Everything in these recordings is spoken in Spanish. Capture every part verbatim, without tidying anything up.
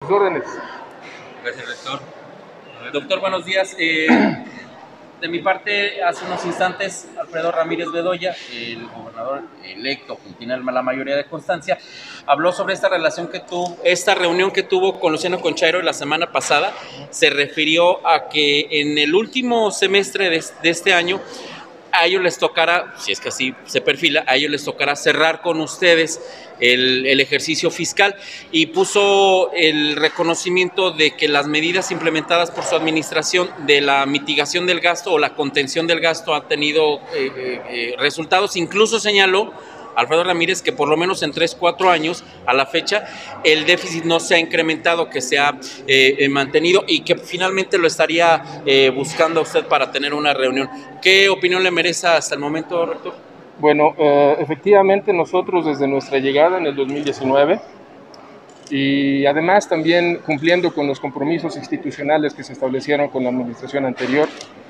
Sus órdenes. Gracias, rector. Doctor, buenos días. Eh, de mi parte, hace unos instantes, Alfredo Ramírez Bedoya, el gobernador electo, que tiene la mayoría de constancia, habló sobre esta relación que tuvo, esta reunión que tuvo con Luciano Conchairo la semana pasada. Se refirió a que en el último semestre de, de este año, a ellos les tocará, si es que así se perfila, a ellos les tocará cerrar con ustedes el, el ejercicio fiscal, y puso el reconocimiento de que las medidas implementadas por su administración de la mitigación del gasto o la contención del gasto ha tenido eh, eh, resultados. Incluso señaló Alfredo Ramírez que por lo menos en tres, cuatro años a la fecha el déficit no se ha incrementado, que se ha eh, mantenido, y que finalmente lo estaría eh, buscando a usted para tener una reunión. ¿Qué opinión le merece hasta el momento, rector? Bueno, eh, efectivamente nosotros desde nuestra llegada en el dos mil diecinueve, y además también cumpliendo con los compromisos institucionales que se establecieron con la administración anterior,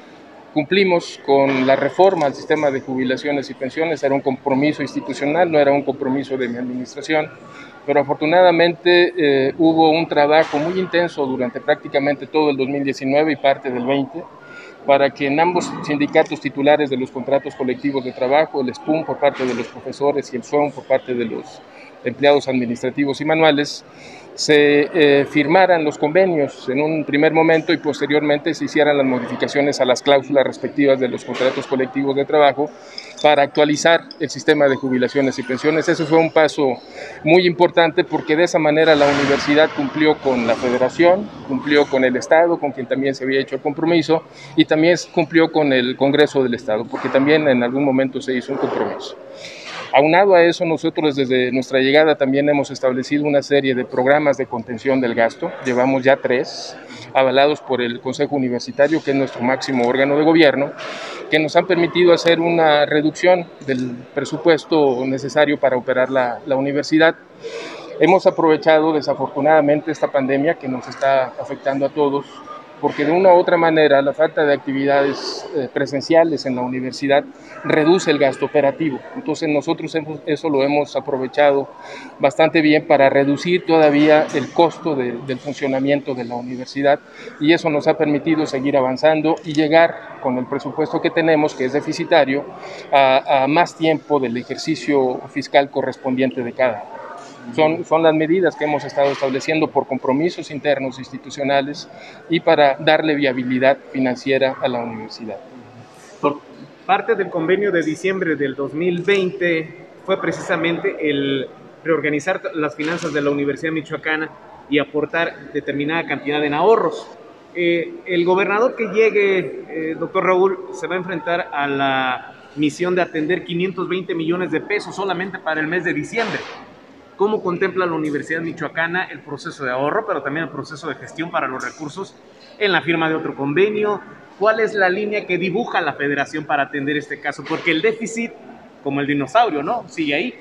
cumplimos con la reforma al sistema de jubilaciones y pensiones. Era un compromiso institucional, no era un compromiso de mi administración, pero afortunadamente eh, hubo un trabajo muy intenso durante prácticamente todo el dos mil diecinueve y parte del veinte, para que en ambos sindicatos titulares de los contratos colectivos de trabajo, el S P U M por parte de los profesores y el S U E M por parte de los empleados administrativos y manuales, se eh, firmaran los convenios en un primer momento y posteriormente se hicieran las modificaciones a las cláusulas respectivas de los contratos colectivos de trabajo para actualizar el sistema de jubilaciones y pensiones. Eso fue un paso muy importante, porque de esa manera la universidad cumplió con la federación, cumplió con el Estado, con quien también se había hecho el compromiso, y también cumplió con el Congreso del Estado, porque también en algún momento se hizo un compromiso. Aunado a eso, nosotros desde nuestra llegada también hemos establecido una serie de programas de contención del gasto. Llevamos ya tres, avalados por el Consejo Universitario, que es nuestro máximo órgano de gobierno, que nos han permitido hacer una reducción del presupuesto necesario para operar la, la universidad. Hemos aprovechado desafortunadamente esta pandemia que nos está afectando a todos, porque de una u otra manera la falta de actividades eh, presenciales en la universidad reduce el gasto operativo. Entonces nosotros hemos, eso lo hemos aprovechado bastante bien para reducir todavía el costo de, del funcionamiento de la universidad, y eso nos ha permitido seguir avanzando y llegar con el presupuesto que tenemos, que es deficitario, a, a más tiempo del ejercicio fiscal correspondiente de cada año. Son, son las medidas que hemos estado estableciendo por compromisos internos institucionales y para darle viabilidad financiera a la universidad. Por parte del convenio de diciembre del dos mil veinte fue precisamente el reorganizar las finanzas de la Universidad Michoacana y aportar determinada cantidad en ahorros. Eh, el gobernador que llegue, eh, doctor Raúl, se va a enfrentar a la misión de atender quinientos veinte millones de pesos solamente para el mes de diciembre. ¿Cómo contempla la Universidad Michoacana el proceso de ahorro, pero también el proceso de gestión para los recursos en la firma de otro convenio? ¿Cuál es la línea que dibuja la federación para atender este caso? Porque el déficit, como el dinosaurio, ¿no?, sigue ahí.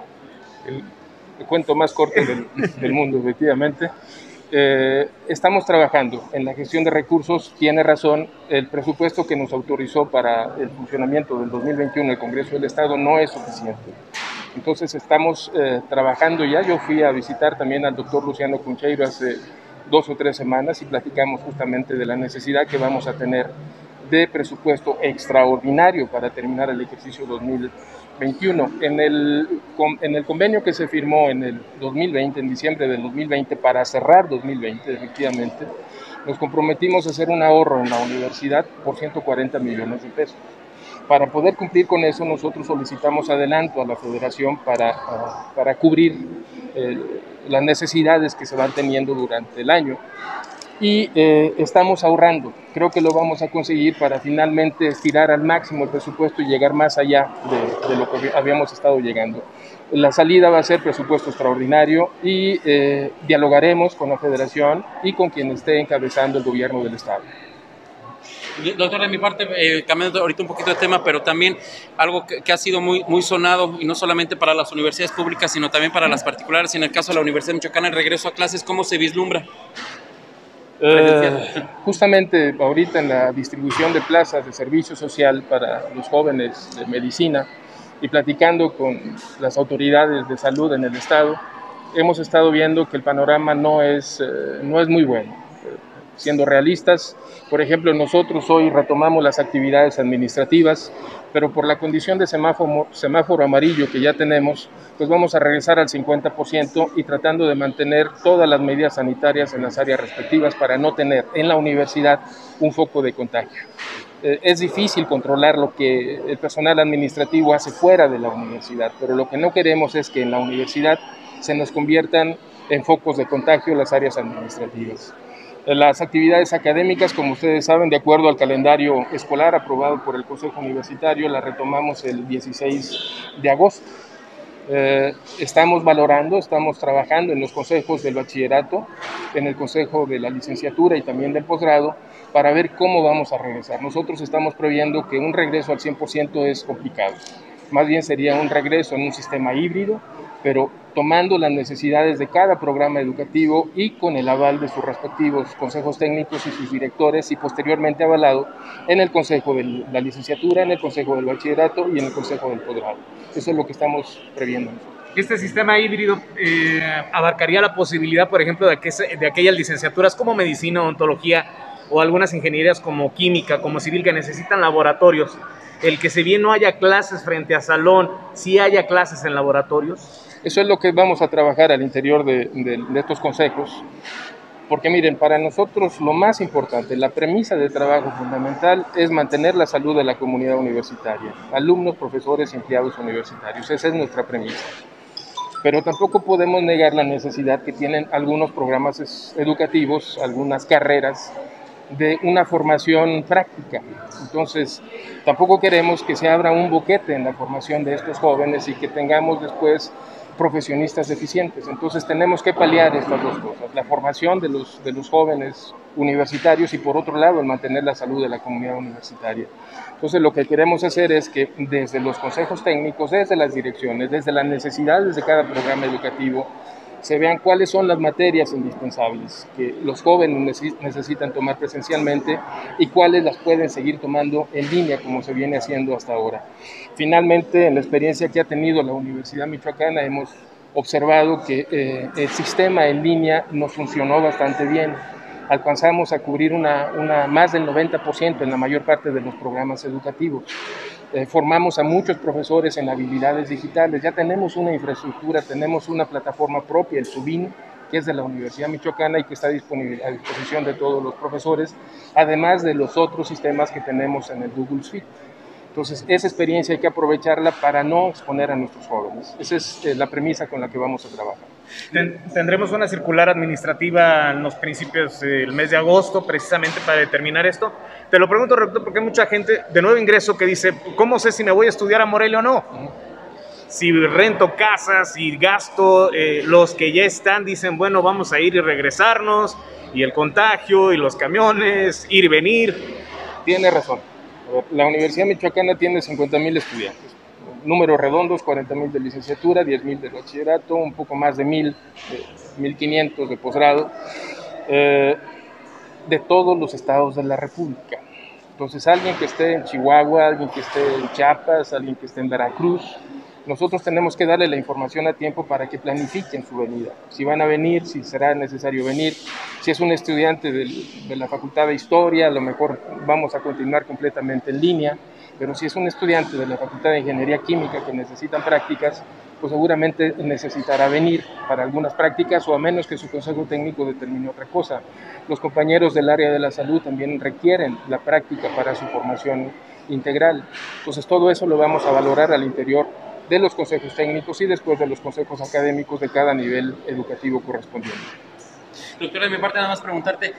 El, el cuento más corto del, del mundo, efectivamente. Eh, estamos trabajando en la gestión de recursos. Tiene razón, el presupuesto que nos autorizó para el funcionamiento del dos mil veintiuno el Congreso del Estado no es suficiente. Entonces estamos eh, trabajando ya. Yo fui a visitar también al doctor Luciano Conchairo hace dos o tres semanas y platicamos justamente de la necesidad que vamos a tener de presupuesto extraordinario para terminar el ejercicio dos mil veintiuno. En el, en el convenio que se firmó en el dos mil veinte, en diciembre del dos mil veinte, para cerrar dos mil veinte, efectivamente, nos comprometimos a hacer un ahorro en la universidad por ciento cuarenta millones de pesos. Para poder cumplir con eso, nosotros solicitamos adelanto a la federación para, para, para cubrir eh, las necesidades que se van teniendo durante el año. Y eh, estamos ahorrando. Creo que lo vamos a conseguir para finalmente estirar al máximo el presupuesto y llegar más allá de, de lo que habíamos estado llegando. La salida va a ser presupuesto extraordinario y eh, dialogaremos con la federación y con quien esté encabezando el gobierno del Estado. Doctor, de mi parte, eh, cambiando ahorita un poquito de tema, pero también algo que, que ha sido muy, muy sonado, y no solamente para las universidades públicas, sino también para las particulares, y en el caso de la Universidad Michoacana, el regreso a clases, ¿cómo se vislumbra? Eh, justamente ahorita en la distribución de plazas de servicio social para los jóvenes de medicina y platicando con las autoridades de salud en el estado, hemos estado viendo que el panorama no es, eh, no es muy bueno. Siendo realistas, por ejemplo, nosotros hoy retomamos las actividades administrativas, pero por la condición de semáforo, semáforo amarillo que ya tenemos, pues vamos a regresar al cincuenta por ciento y tratando de mantener todas las medidas sanitarias en las áreas respectivas para no tener en la universidad un foco de contagio. Eh, es difícil controlar lo que el personal administrativo hace fuera de la universidad, pero lo que no queremos es que en la universidad se nos conviertan en focos de contagio las áreas administrativas. Las actividades académicas, como ustedes saben, de acuerdo al calendario escolar aprobado por el Consejo Universitario, las retomamos el dieciséis de agosto. Eh, estamos valorando, estamos trabajando en los consejos del bachillerato, en el consejo de la licenciatura y también del posgrado, para ver cómo vamos a regresar. Nosotros estamos previendo que un regreso al cien por ciento es complicado. Más bien sería un regreso en un sistema híbrido, pero tomando las necesidades de cada programa educativo y con el aval de sus respectivos consejos técnicos y sus directores, y posteriormente avalado en el consejo de la licenciatura, en el consejo del bachillerato y en el consejo del posgrado. Eso es lo que estamos previendo nosotros. Este sistema híbrido eh, abarcaría la posibilidad, por ejemplo, de, que, de aquellas licenciaturas como medicina, odontología o algunas ingenierías como química, como civil, que necesitan laboratorios. El que si bien no haya clases frente a salón, sí haya clases en laboratorios. Eso es lo que vamos a trabajar al interior de, de, de estos consejos, porque miren, para nosotros lo más importante, la premisa de trabajo fundamental es mantener la salud de la comunidad universitaria, alumnos, profesores y empleados universitarios. Esa es nuestra premisa. Pero tampoco podemos negar la necesidad que tienen algunos programas educativos, algunas carreras, de una formación práctica. Entonces, tampoco queremos que se abra un boquete en la formación de estos jóvenes y que tengamos después profesionistas deficientes. Entonces, tenemos que paliar estas dos cosas, la formación de los, de los jóvenes universitarios y, por otro lado, el mantener la salud de la comunidad universitaria. Entonces, lo que queremos hacer es que desde los consejos técnicos, desde las direcciones, desde las necesidades de cada programa educativo, se vean cuáles son las materias indispensables que los jóvenes necesitan tomar presencialmente y cuáles las pueden seguir tomando en línea como se viene haciendo hasta ahora. Finalmente, en la experiencia que ha tenido la Universidad Michoacana, hemos observado que eh, el sistema en línea nos funcionó bastante bien. Alcanzamos a cubrir una, una, más del noventa por ciento en la mayor parte de los programas educativos. Eh, formamos a muchos profesores en habilidades digitales, ya tenemos una infraestructura, tenemos una plataforma propia, el Subin, que es de la Universidad Michoacana y que está disponible a disposición de todos los profesores, además de los otros sistemas que tenemos en el Google Suite. Entonces, esa experiencia hay que aprovecharla para no exponer a nuestros jóvenes. Esa es eh, la premisa con la que vamos a trabajar. Tendremos una circular administrativa en los principios del mes de agosto, precisamente para determinar esto. Te lo pregunto, rector, porque hay mucha gente de nuevo ingreso que dice, ¿cómo sé si me voy a estudiar a Morelia o no? Uh-huh. Si rento casas y gasto, eh, los que ya están dicen, bueno, vamos a ir y regresarnos, y el contagio, y los camiones, ir y venir. Tiene razón. La Universidad Michoacana tiene cincuenta mil estudiantes. Números redondos, cuarenta mil de licenciatura, diez mil de bachillerato, un poco más de mil, mil quinientos de posgrado, eh, de todos los estados de la República. Entonces, alguien que esté en Chihuahua, alguien que esté en Chiapas, alguien que esté en Veracruz, nosotros tenemos que darle la información a tiempo para que planifiquen su venida. Si van a venir, si será necesario venir. Si es un estudiante de, de la Facultad de Historia, a lo mejor vamos a continuar completamente en línea. Pero si es un estudiante de la Facultad de Ingeniería Química que necesitan prácticas, pues seguramente necesitará venir para algunas prácticas o a menos que su consejo técnico determine otra cosa. Los compañeros del área de la salud también requieren la práctica para su formación integral. Entonces todo eso lo vamos a valorar al interior de los consejos técnicos y después de los consejos académicos de cada nivel educativo correspondiente. Doctora, de mi parte nada más preguntarte,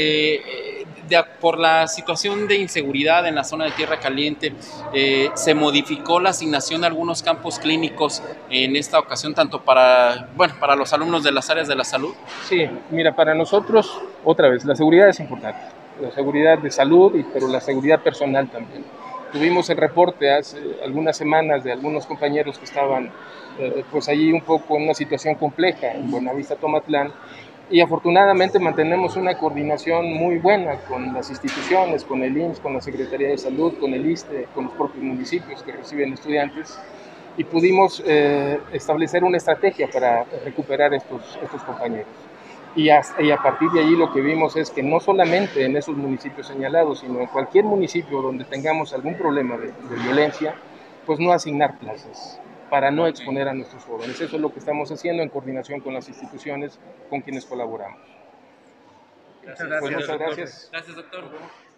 eh, de, por la situación de inseguridad en la zona de Tierra Caliente, eh, ¿se modificó la asignación de algunos campos clínicos en esta ocasión, tanto para, bueno, para los alumnos de las áreas de la salud? Sí, mira, para nosotros, otra vez, la seguridad es importante, la seguridad de salud, y, pero la seguridad personal también. Tuvimos el reporte hace algunas semanas de algunos compañeros que estaban eh, pues allí un poco en una situación compleja en Buenavista, Tomatlán, y afortunadamente mantenemos una coordinación muy buena con las instituciones, con el I M S S, con la Secretaría de Salud, con el I S S S T E, con los propios municipios que reciben estudiantes, y pudimos eh, establecer una estrategia para recuperar estos, estos compañeros. Y a, y a partir de allí lo que vimos es que no solamente en esos municipios señalados, sino en cualquier municipio donde tengamos algún problema de, de violencia, pues no asignar plazas para no exponer a nuestros jóvenes. Eso es lo que estamos haciendo en coordinación con las instituciones con quienes colaboramos. Gracias, Pues muchas doctor. gracias. Gracias, doctor.